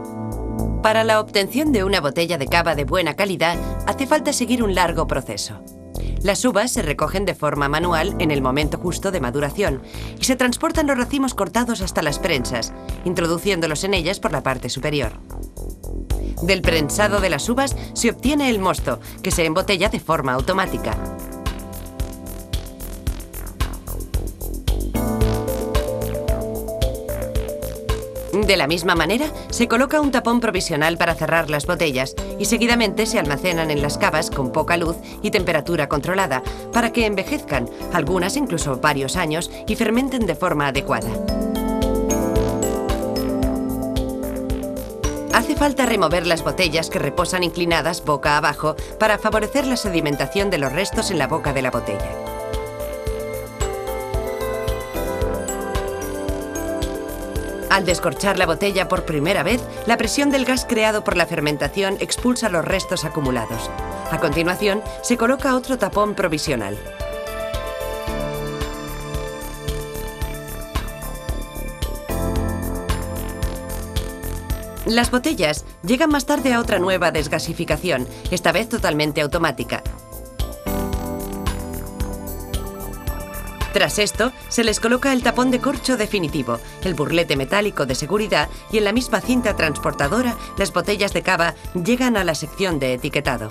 Para la obtención de una botella de cava de buena calidad, hace falta seguir un largo proceso. Las uvas se recogen de forma manual en el momento justo de maduración y se transportan los racimos cortados hasta las prensas, introduciéndolos en ellas por la parte superior. Del prensado de las uvas se obtiene el mosto, que se embotella de forma automática. De la misma manera, se coloca un tapón provisional para cerrar las botellas y seguidamente se almacenan en las cavas con poca luz y temperatura controlada para que envejezcan, algunas incluso varios años, y fermenten de forma adecuada. Hace falta remover las botellas que reposan inclinadas boca abajo para favorecer la sedimentación de los restos en la boca de la botella. Al descorchar la botella por primera vez, la presión del gas creado por la fermentación expulsa los restos acumulados. A continuación, se coloca otro tapón provisional. Las botellas llegan más tarde a otra nueva desgasificación, esta vez totalmente automática. Tras esto, se les coloca el tapón de corcho definitivo, el burlete metálico de seguridad y en la misma cinta transportadora, las botellas de cava llegan a la sección de etiquetado.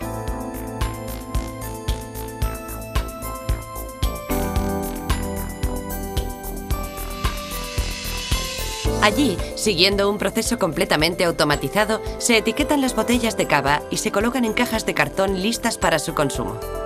Allí, siguiendo un proceso completamente automatizado, se etiquetan las botellas de cava y se colocan en cajas de cartón listas para su consumo.